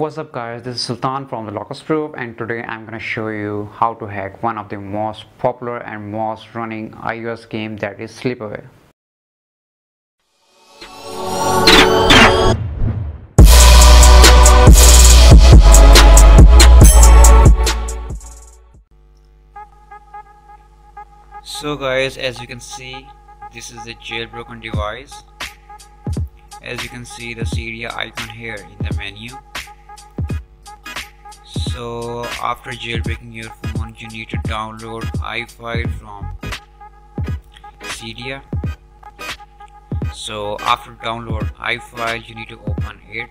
What's up guys, this is Sultan from the Locust Proof, and today I'm gonna show you how to hack one of the most popular and most running iOS game, that is Sleepaway. So guys, as you can see, this is a jailbroken device. As you can see the Cydia icon here in the menu. So after jailbreaking your phone, you need to download iFile from Cydia. So after download iFile, you need to open it,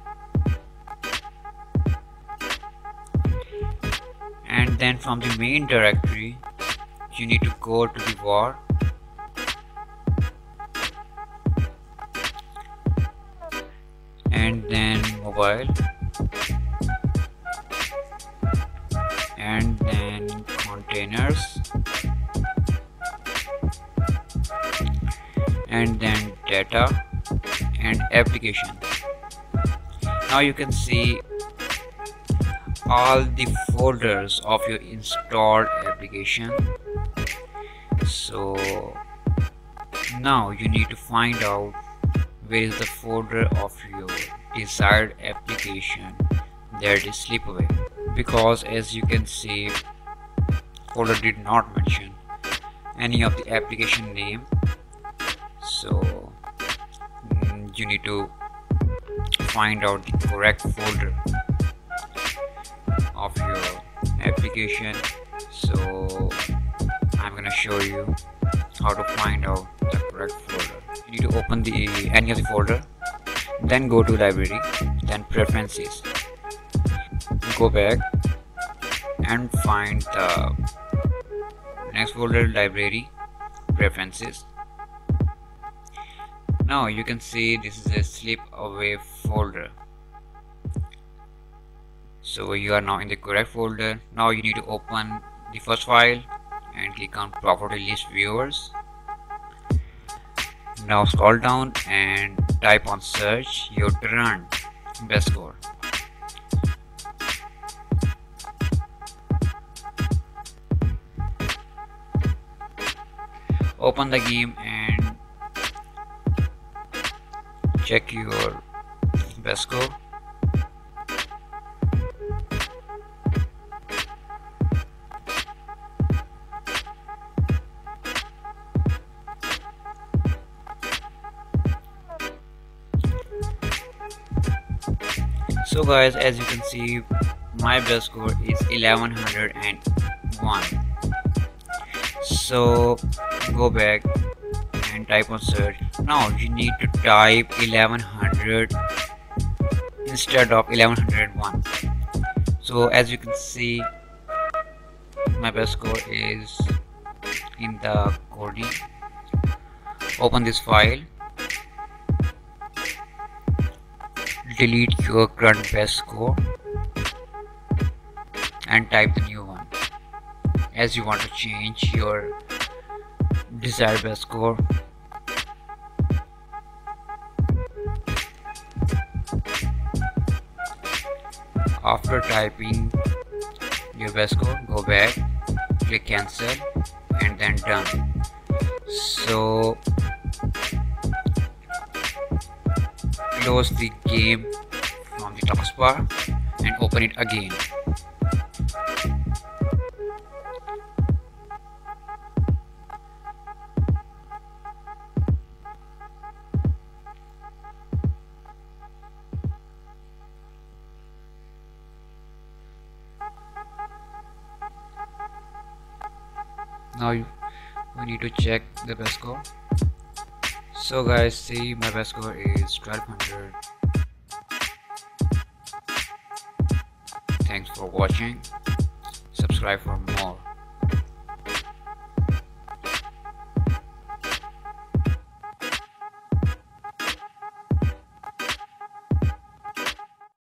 and then from the main directory you need to go to the var and then mobile and then containers and then data and application. Now you can see all the folders of your installed application. So now you need to find out where is the folder of your desired application, that is Sleepaway, because as you can see folder did not mention any of the application name. So you need to find out the correct folder of your application. So I'm gonna show you how to find out the correct folder. You need to open any of the folder, then go to library, then preferences, go back and find the next folder, library, preferences. Now you can see this is a Sleepaway folder. So you are now in the correct folder. Now you need to open the first file and click on property list viewers. Now scroll down and type on search your current best score. Open the game and check your best score. So guys, as you can see, my best score is 1101. So go back and type on search. Now you need to type 1100 instead of 1101. So as you can see, my best score is in the coding. Open this file, delete your current best score and type the new one, as you want to change your desired best score. After typing your best score, go back, click cancel and then done. So close the game from the taskbar and open it again. Now we need to check the best score. So guys, see, my best score is 1200. Thanks for watching. Subscribe for more.